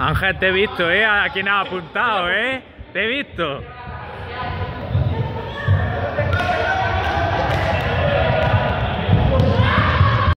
Ángel, te he visto, ¿eh? ¿A quién has apuntado, eh? Te he visto.